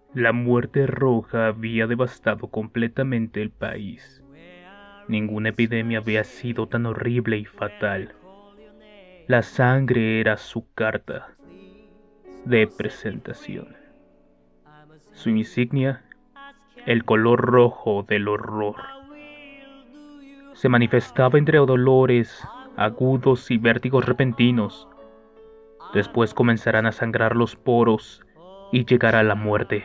La muerte roja había devastado completamente el país. Ninguna epidemia había sido tan horrible y fatal. La sangre era su carta de presentación. Su insignia, el color rojo del horror. Se manifestaba entre dolores agudos y vértigos repentinos. Después comenzarán a sangrar los poros y llegará la muerte.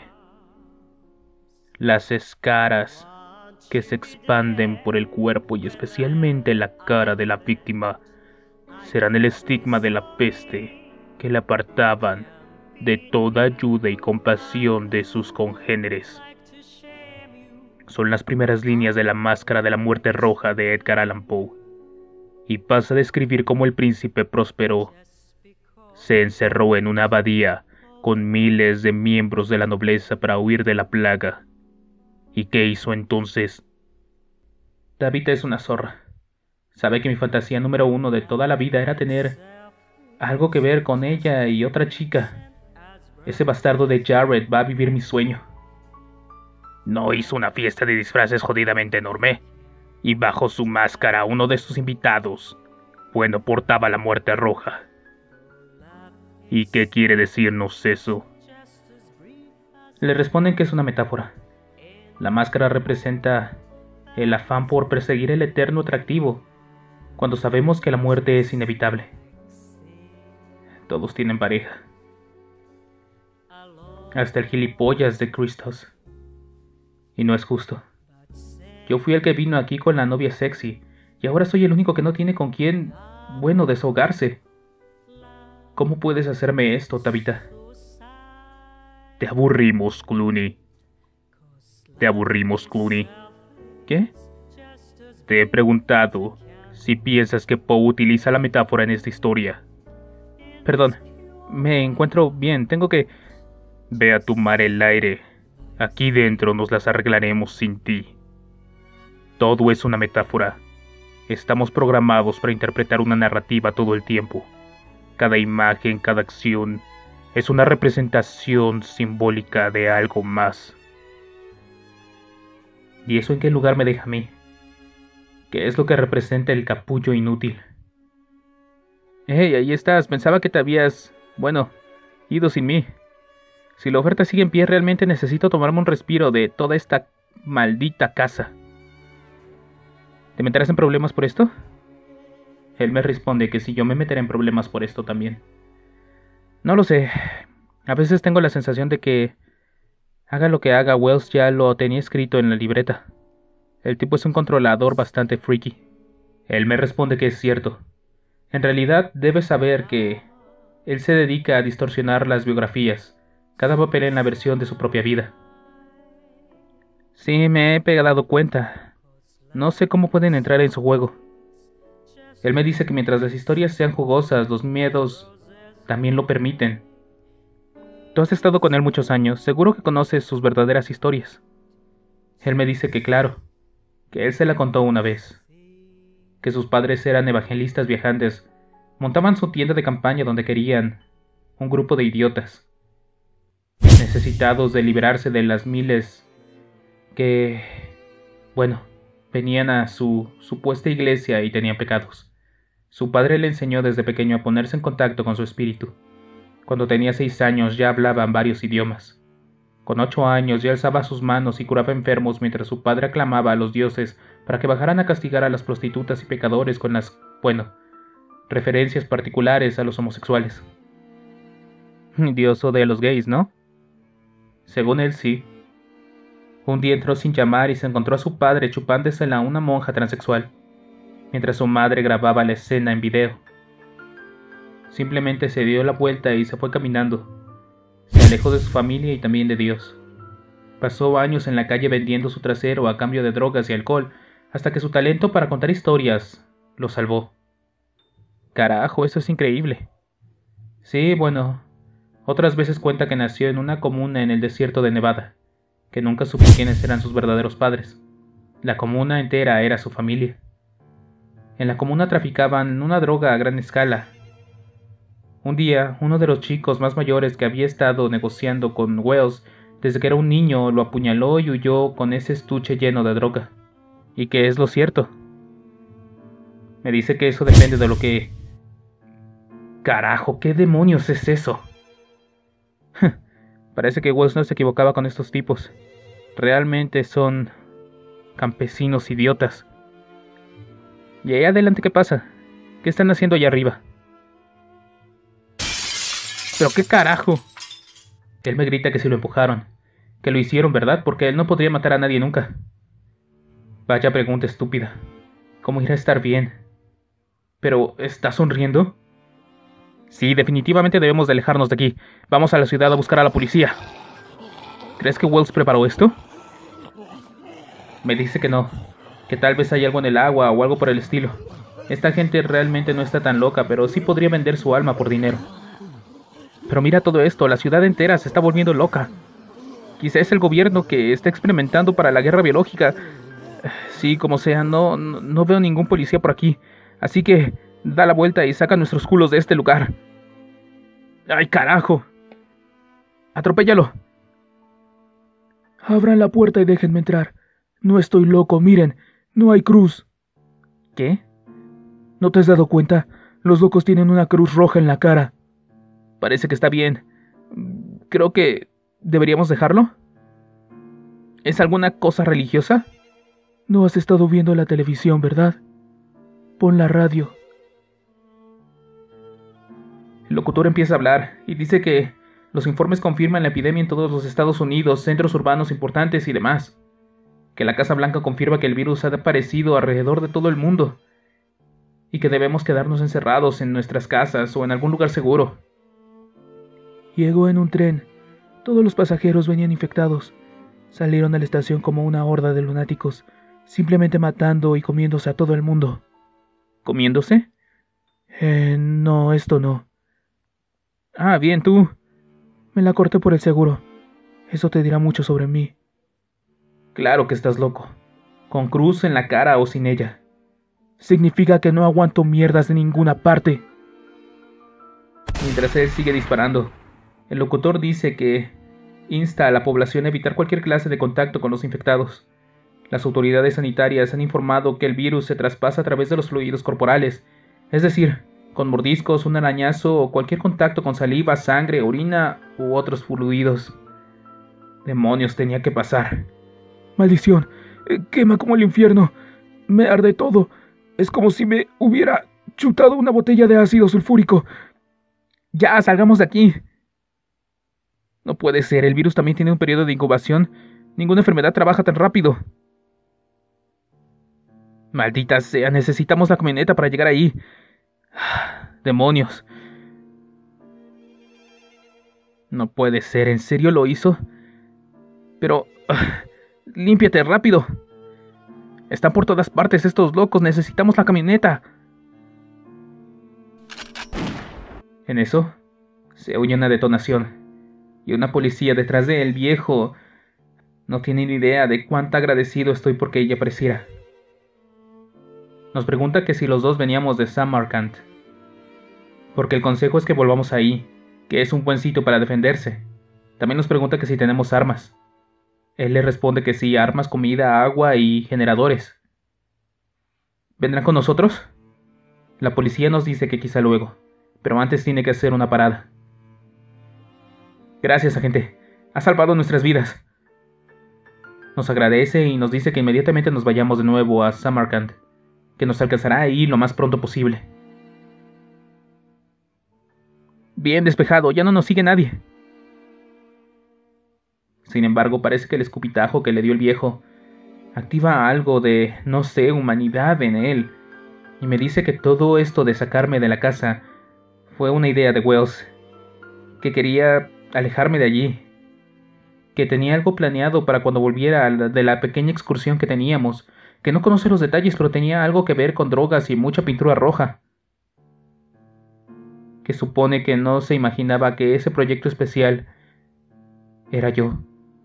Las escaras que se expanden por el cuerpo y especialmente la cara de la víctima serán el estigma de la peste que le apartaban de toda ayuda y compasión de sus congéneres. Son las primeras líneas de La Máscara de la Muerte Roja de Edgar Allan Poe, y pasa a describir cómo el príncipe próspero se encerró en una abadía con miles de miembros de la nobleza para huir de la plaga. ¿Y qué hizo entonces? Tabitha es una zorra. Sabe que mi fantasía número uno de toda la vida era tener algo que ver con ella y otra chica. Ese bastardo de Jared va a vivir mi sueño. No hizo una fiesta de disfraces jodidamente enorme, y bajo su máscara uno de sus invitados, bueno, portaba la muerte roja. ¿Y qué quiere decirnos eso? Le responden que es una metáfora. La máscara representa el afán por perseguir el eterno atractivo, cuando sabemos que la muerte es inevitable. Todos tienen pareja. Hasta el gilipollas de Christos. Y no es justo. Yo fui el que vino aquí con la novia sexy, y ahora soy el único que no tiene con quién, bueno, desahogarse. ¿Cómo puedes hacerme esto, Tabitha? Te aburrimos, Clooney. Te aburrimos, Clooney. ¿Qué? Te he preguntado si piensas que Poe utiliza la metáfora en esta historia. Perdón, me encuentro bien, tengo que... Ve a tomar el aire. Aquí dentro nos las arreglaremos sin ti. Todo es una metáfora. Estamos programados para interpretar una narrativa todo el tiempo. Cada imagen, cada acción, es una representación simbólica de algo más. ¿Y eso en qué lugar me deja a mí? ¿Qué es lo que representa el capullo inútil? ¡Hey, ahí estás! Pensaba que te habías... bueno, ido sin mí. Si la oferta sigue en pie, realmente necesito tomarme un respiro de toda esta maldita casa. ¿Te meterás en problemas por esto? Él me responde que si yo me meteré en problemas por esto también. No lo sé. A veces tengo la sensación de que... haga lo que haga, Wells ya lo tenía escrito en la libreta. El tipo es un controlador bastante freaky. Él me responde que es cierto. En realidad, debes saber que... él se dedica a distorsionar las biografías. Cada papel en la versión de su propia vida. Sí, me he dado cuenta. No sé cómo pueden entrar en su juego. Él me dice que mientras las historias sean jugosas, los miedos también lo permiten. Tú has estado con él muchos años, seguro que conoces sus verdaderas historias. Él me dice que claro, que él se la contó una vez. Que sus padres eran evangelistas viajantes, montaban su tienda de campaña donde querían, un grupo de idiotas, necesitados de liberarse de las miles que, bueno, venían a su supuesta iglesia y tenían pecados. Su padre le enseñó desde pequeño a ponerse en contacto con su espíritu. Cuando tenía 6 años ya hablaban varios idiomas. Con 8 años ya alzaba sus manos y curaba enfermos mientras su padre aclamaba a los dioses para que bajaran a castigar a las prostitutas y pecadores con las, bueno, referencias particulares a los homosexuales. Dios odia a los gays, ¿no? Según él, sí. Un día entró sin llamar y se encontró a su padre chupándosela a una monja transexual, mientras su madre grababa la escena en video. Simplemente se dio la vuelta y se fue caminando. Se alejó de su familia y también de Dios. Pasó años en la calle vendiendo su trasero a cambio de drogas y alcohol, hasta que su talento para contar historias lo salvó. Carajo, eso es increíble. Sí, bueno, otras veces cuenta que nació en una comuna en el desierto de Nevada, que nunca supo quiénes eran sus verdaderos padres. La comuna entera era su familia. En la comuna traficaban una droga a gran escala. Un día, uno de los chicos más mayores que había estado negociando con Wells desde que era un niño lo apuñaló y huyó con ese estuche lleno de droga. Y que es lo cierto. Me dice que eso depende de lo que... Carajo, ¿qué demonios es eso? Parece que Wells no se equivocaba con estos tipos. Realmente son campesinos idiotas. ¿Y ahí adelante qué pasa? ¿Qué están haciendo allá arriba? ¿Pero qué carajo? Él me grita que si lo empujaron. Que lo hicieron, ¿verdad? Porque él no podría matar a nadie nunca. Vaya pregunta estúpida. ¿Cómo irá a estar bien? ¿Pero está sonriendo? Sí, definitivamente debemos de alejarnos de aquí. Vamos a la ciudad a buscar a la policía. ¿Crees que Wells preparó esto? Me dice que no. Que tal vez hay algo en el agua o algo por el estilo. Esta gente realmente no está tan loca, pero sí podría vender su alma por dinero. Pero mira todo esto, la ciudad entera se está volviendo loca. Quizá es el gobierno que está experimentando para la guerra biológica. Sí, como sea, no veo ningún policía por aquí. Así que da la vuelta y saca nuestros culos de este lugar. ¡Ay, carajo! ¡Atropéllalo! Abran la puerta y déjenme entrar. No estoy loco, miren, no hay cruz. ¿Qué? ¿No te has dado cuenta? Los locos tienen una cruz roja en la cara. Parece que está bien. Creo que... ¿deberíamos dejarlo? ¿Es alguna cosa religiosa? No has estado viendo la televisión, ¿verdad? Pon la radio. El locutor empieza a hablar y dice que los informes confirman la epidemia en todos los Estados Unidos, centros urbanos importantes y demás. Que la Casa Blanca confirma que el virus ha aparecido alrededor de todo el mundo. Y que debemos quedarnos encerrados en nuestras casas o en algún lugar seguro. Llegó en un tren. Todos los pasajeros venían infectados. Salieron a la estación como una horda de lunáticos, simplemente matando y comiéndose a todo el mundo. ¿Comiéndose? No, esto no. Ah, bien, tú. Me la corté por el seguro. Eso te dirá mucho sobre mí. Claro que estás loco. Con cruz en la cara o sin ella. Significa que no aguanto mierdas de ninguna parte. Mientras él sigue disparando, el locutor dice que insta a la población a evitar cualquier clase de contacto con los infectados. Las autoridades sanitarias han informado que el virus se traspasa a través de los fluidos corporales, es decir, con mordiscos, un arañazo o cualquier contacto con saliva, sangre, orina u otros fluidos. Demonios, tenía que pasar. Maldición, quema como el infierno. Me arde todo. Es como si me hubiera chutado una botella de ácido sulfúrico. Ya, salgamos de aquí. No puede ser, el virus también tiene un periodo de incubación. Ninguna enfermedad trabaja tan rápido. Maldita sea, necesitamos la camioneta para llegar ahí. Demonios. No puede ser, ¿en serio lo hizo? Pero... límpiate, rápido. Están por todas partes estos locos, necesitamos la camioneta. En eso, se oye una detonación. Y una policía detrás de él, viejo. No tiene ni idea de cuánto agradecido estoy porque ella apareciera. Nos pregunta que si los dos veníamos de Samarkand. Porque el consejo es que volvamos ahí, que es un buen sitio para defenderse. También nos pregunta que si tenemos armas. Él le responde que sí, armas, comida, agua y generadores. ¿Vendrán con nosotros? La policía nos dice que quizá luego, pero antes tiene que hacer una parada. Gracias, agente. Ha salvado nuestras vidas. Nos agradece y nos dice que inmediatamente nos vayamos de nuevo a Samarkand, que nos alcanzará ahí lo más pronto posible. Bien despejado, ya no nos sigue nadie. Sin embargo, parece que el escupitajo que le dio el viejo activa algo de, no sé, humanidad en él, y me dice que todo esto de sacarme de la casa fue una idea de Wells, que quería alejarme de allí, que tenía algo planeado para cuando volviera de la pequeña excursión que teníamos, que no conoce los detalles, pero tenía algo que ver con drogas y mucha pintura roja, que supone que no se imaginaba que ese proyecto especial era yo.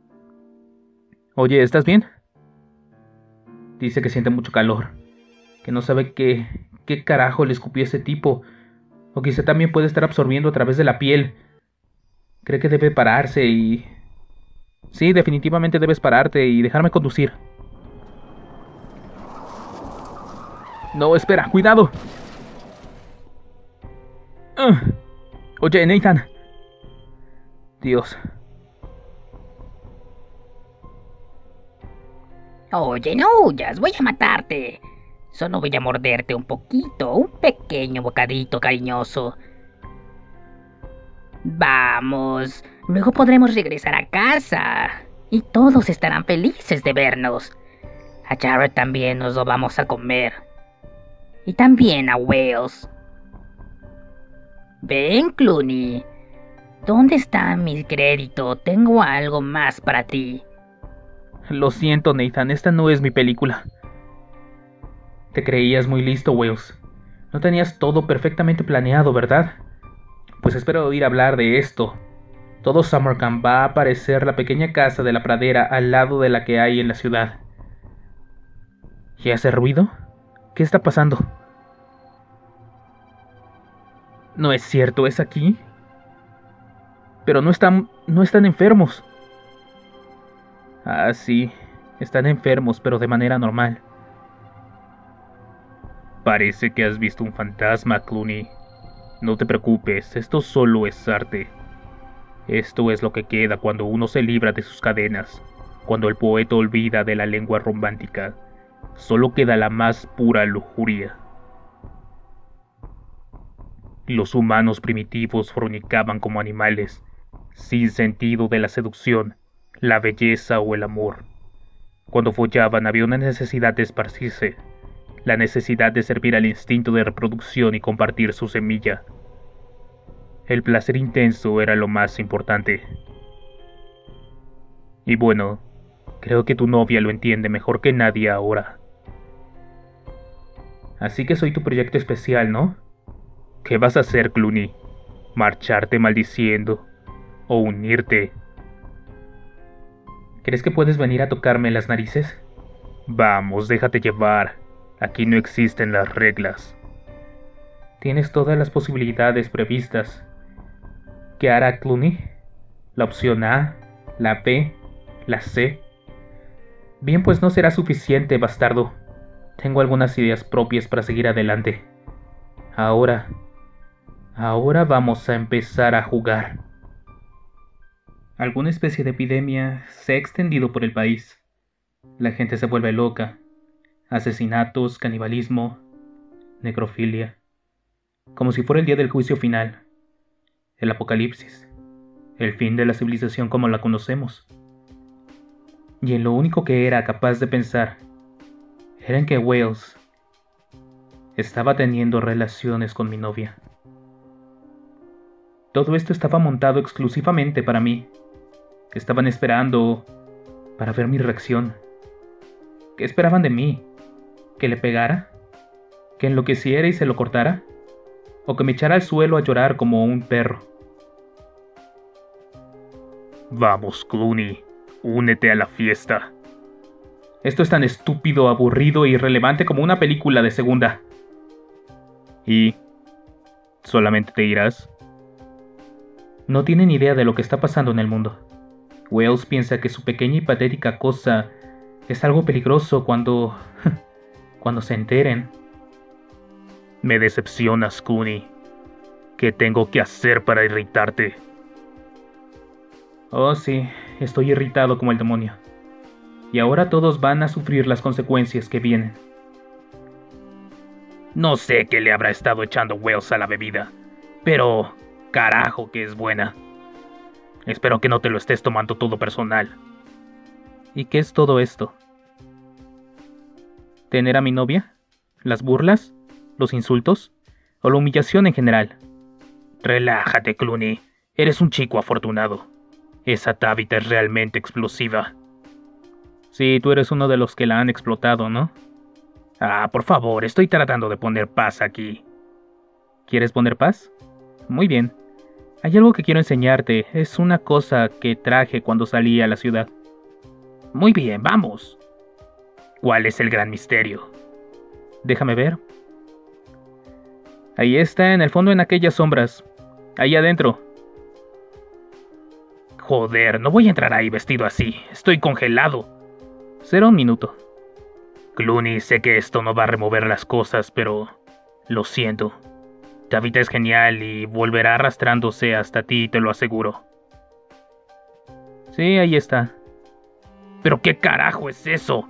Oye, ¿estás bien? Dice que siente mucho calor, que no sabe qué carajo le escupió ese tipo, o quizá también puede estar absorbiendo a través de la piel. Cree que debe pararse y Sí, definitivamente debes pararte y dejarme conducir. No, espera, cuidado. Oye, Nathan. Dios. Oye, no huyas, voy a matarte. Solo voy a morderte un poquito, un pequeño bocadito cariñoso. Vamos, luego podremos regresar a casa. Y todos estarán felices de vernos. A Jared también nos lo vamos a comer. Y también a Wales. Ven, Clooney. ¿Dónde está mi crédito? Tengo algo más para ti. Lo siento, Nathan, esta no es mi película. Te creías muy listo, Wales. No tenías todo perfectamente planeado, ¿verdad? Pues espero oír hablar de esto. Todo Summer Camp va a aparecer la pequeña casa de la pradera al lado de la que hay en la ciudad. ¿Y hace ruido? ¿Qué está pasando? No es cierto, ¿es aquí? Pero no están enfermos. Ah, sí, están enfermos, pero de manera normal. Parece que has visto un fantasma, Clooney. No te preocupes, esto solo es arte. Esto es lo que queda cuando uno se libra de sus cadenas, cuando el poeta olvida de la lengua romántica. Solo queda la más pura lujuria. Los humanos primitivos fornicaban como animales, sin sentido de la seducción, la belleza o el amor. Cuando follaban había una necesidad de esparcirse, la necesidad de servir al instinto de reproducción y compartir su semilla. El placer intenso era lo más importante. Y bueno, creo que tu novia lo entiende mejor que nadie ahora. Así que soy tu proyecto especial, ¿no? ¿Qué vas a hacer, Clooney? ¿Marcharte maldiciendo? ¿O unirte? ¿Crees que puedes venir a tocarme las narices? Vamos, déjate llevar. Aquí no existen las reglas. Tienes todas las posibilidades previstas. ¿Qué hará Clooney? ¿La opción A? ¿La B? ¿La C? Bien, pues no será suficiente, bastardo. Tengo algunas ideas propias para seguir adelante. Ahora vamos a empezar a jugar. Alguna especie de epidemia se ha extendido por el país. La gente se vuelve loca. Asesinatos, canibalismo, necrofilia. Como si fuera el día del juicio final. El apocalipsis. El fin de la civilización como la conocemos. Y en lo único que era capaz de pensar era en que Wales estaba teniendo relaciones con mi novia. Todo esto estaba montado exclusivamente para mí. Estaban esperando para ver mi reacción. ¿Qué esperaban de mí? ¿Que le pegara? ¿Que enloqueciera y se lo cortara? ¿O que me echara al suelo a llorar como un perro? Vamos, Clooney, únete a la fiesta. Esto es tan estúpido, aburrido e irrelevante como una película de segunda. ¿Y solamente te irás? No tienen idea de lo que está pasando en el mundo. Wales piensa que su pequeña y patética cosa es algo peligroso cuando se enteren. Me decepcionas, Clooney. ¿Qué tengo que hacer para irritarte? Oh, sí, estoy irritado como el demonio. Y ahora todos van a sufrir las consecuencias que vienen. No sé qué le habrá estado echando Wales a la bebida, pero carajo que es buena. Espero que no te lo estés tomando todo personal. ¿Y qué es todo esto? ¿Tener a mi novia? ¿Las burlas? ¿Los insultos? ¿O la humillación en general? Relájate, Clooney. Eres un chico afortunado. Esa Tabitha es realmente explosiva. Sí, tú eres uno de los que la han explotado, ¿no? Ah, por favor, estoy tratando de poner paz aquí. ¿Quieres poner paz? Muy bien. Hay algo que quiero enseñarte. Es una cosa que traje cuando salí a la ciudad. Muy bien, vamos. ¿Cuál es el gran misterio? Déjame ver. Ahí está, en el fondo, en aquellas sombras. Ahí adentro. Joder, no voy a entrar ahí vestido así. Estoy congelado. Será un minuto. Clooney, sé que esto no va a remover las cosas, pero lo siento. David es genial y volverá arrastrándose hasta ti, te lo aseguro. Sí, ahí está. ¿Pero qué carajo es eso?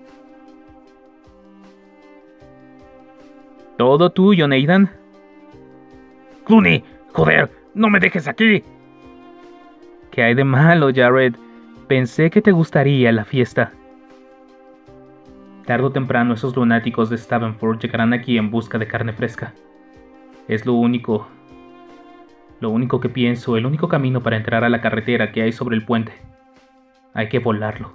Todo tuyo, Nathan. Clooney, joder, no me dejes aquí. ¿Qué hay de malo, Jared? Pensé que te gustaría la fiesta. Tarde o temprano esos lunáticos de Stavenford llegarán aquí en busca de carne fresca. Es lo único que pienso, el único camino para entrar a la carretera que hay sobre el puente. Hay que volarlo.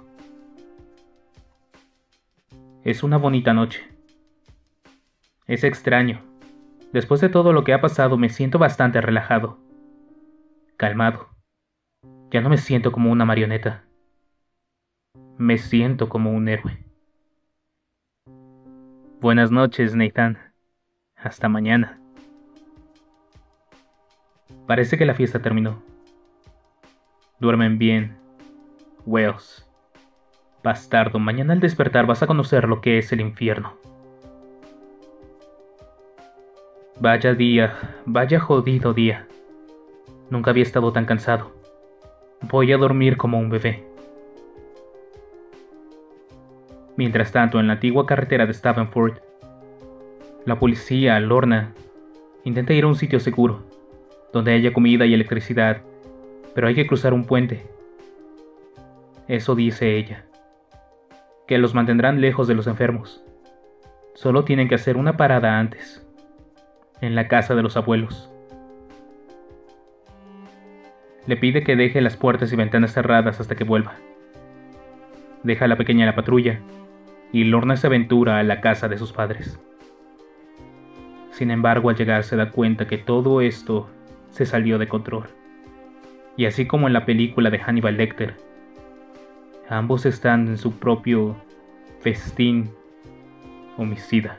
Es una bonita noche. Es extraño. Después de todo lo que ha pasado me siento bastante relajado. Calmado. Ya no me siento como una marioneta. Me siento como un héroe. Buenas noches, Nathan. Hasta mañana. Parece que la fiesta terminó. Duermen bien, Wales. Bastardo, mañana al despertar vas a conocer lo que es el infierno. Vaya día, vaya jodido día. Nunca había estado tan cansado. Voy a dormir como un bebé. Mientras tanto, en la antigua carretera de Stavenford, la policía, Lorna, intenta ir a un sitio seguro, donde haya comida y electricidad, pero hay que cruzar un puente. Eso dice ella, que los mantendrán lejos de los enfermos. Solo tienen que hacer una parada antes, en la casa de los abuelos. Le pide que deje las puertas y ventanas cerradas hasta que vuelva. Deja a la pequeña en la patrulla, y Lorna se aventura a la casa de sus padres. Sin embargo, al llegar se da cuenta que todo esto se salió de control. Y así como en la película de Hannibal Lecter, ambos están en su propio festín homicida.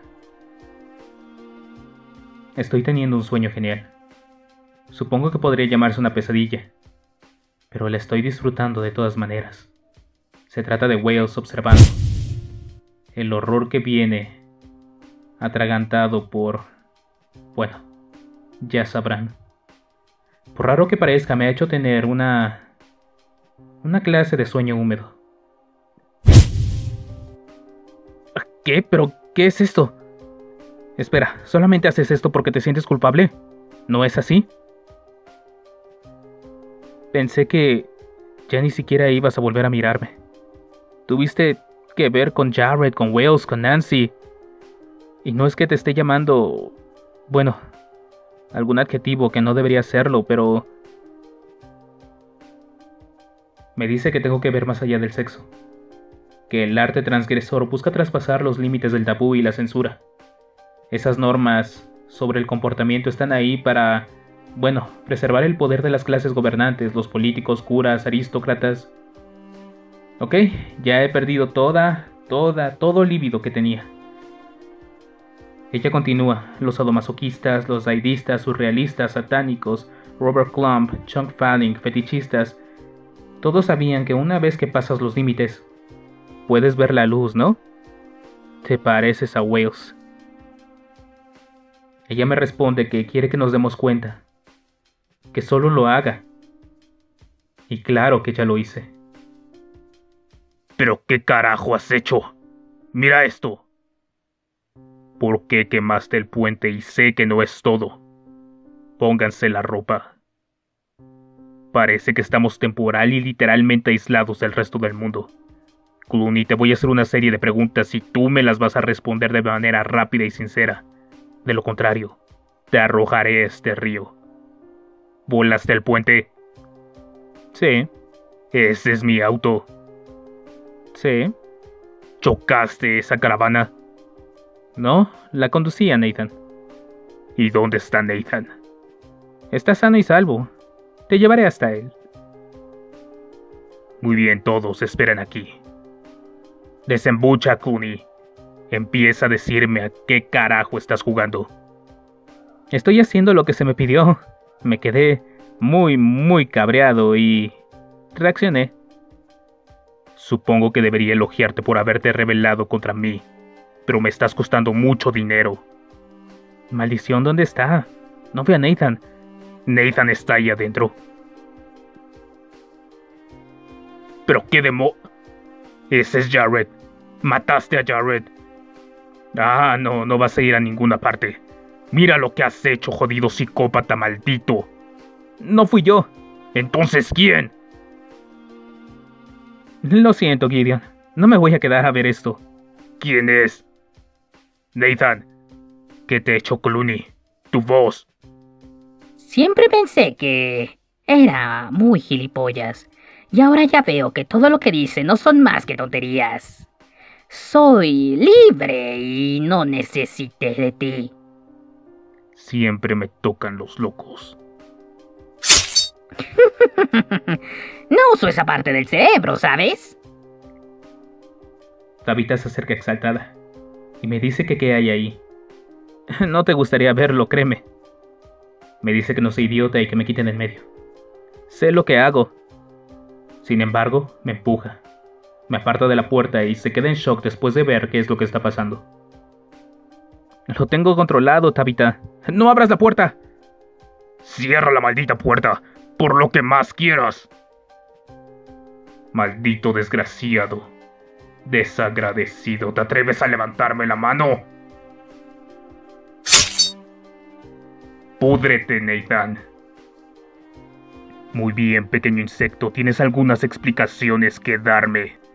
Estoy teniendo un sueño genial. Supongo que podría llamarse una pesadilla, pero la estoy disfrutando de todas maneras. Se trata de Wales observando el horror que viene atragantado por... bueno, ya sabrán. Por raro que parezca, me ha hecho tener una clase de sueño húmedo. ¿Qué? ¿Pero qué es esto? Espera, ¿solamente haces esto porque te sientes culpable? ¿No es así? Pensé que ya ni siquiera ibas a volver a mirarme. Tuviste que ver con Jared, con Wales, con Nancy. Y no es que te esté llamando... bueno, algún adjetivo que no debería serlo, pero... me dice que tengo que ver más allá del sexo. Que el arte transgresor busca traspasar los límites del tabú y la censura. Esas normas sobre el comportamiento están ahí para, bueno, preservar el poder de las clases gobernantes, los políticos, curas, aristócratas. Ok, ya he perdido todo el líbido que tenía. Ella continúa, los sadomasoquistas, los daidistas, surrealistas, satánicos, Robert Clump, Chunk Fanning, fetichistas, todos sabían que una vez que pasas los límites, puedes ver la luz, ¿no? Te pareces a Wales. Ella me responde que quiere que nos demos cuenta, que solo lo haga. Y claro que ya lo hice. ¿Pero qué carajo has hecho? Mira esto. ¿Por qué quemaste el puente? Y sé que no es todo. Pónganse la ropa. Parece que estamos temporal y literalmente aislados del resto del mundo. Clooney, te voy a hacer una serie de preguntas y tú me las vas a responder de manera rápida y sincera. De lo contrario, te arrojaré a este río. ¿Volaste el puente? Sí. ¿Ese es mi auto? Sí. ¿Chocaste esa caravana? No, la conducía Nathan. ¿Y dónde está Nathan? Está sano y salvo. Te llevaré hasta él. Muy bien, todos esperan aquí. Desembucha, Clooney. Empieza a decirme a qué carajo estás jugando. Estoy haciendo lo que se me pidió. Me quedé muy cabreado y... Reaccioné. Supongo que debería elogiarte por haberte rebelado contra mí, pero me estás costando mucho dinero. Maldición, ¿dónde está? No veo a Nathan. Nathan está ahí adentro. ¿Pero qué Ese es Jared. Mataste a Jared. Ah, no vas a ir a ninguna parte. Mira lo que has hecho, jodido psicópata maldito. No fui yo. ¿Entonces quién? Lo siento, Gideon. No me voy a quedar a ver esto. ¿Quién es? Nathan, ¿qué te ha hecho Clooney? Tu voz. Siempre pensé que era muy gilipollas. Y ahora ya veo que todo lo que dice no son más que tonterías. Soy libre y no necesité de ti. Siempre me tocan los locos. No uso esa parte del cerebro, ¿sabes? Tabitha se acerca exaltada y me dice que qué hay ahí. No te gustaría verlo, créeme. Me dice que no soy idiota y que me quiten en medio. Sé lo que hago. Sin embargo, me empuja. Me aparta de la puerta y se queda en shock después de ver qué es lo que está pasando. Lo tengo controlado, Tabitha. ¡No abras la puerta! ¡Cierra la maldita puerta! ¡Por lo que más quieras! Maldito desgraciado. Desagradecido. ¿Te atreves a levantarme la mano? ¡Púdrete, Nathan! Muy bien, pequeño insecto. Tienes algunas explicaciones que darme.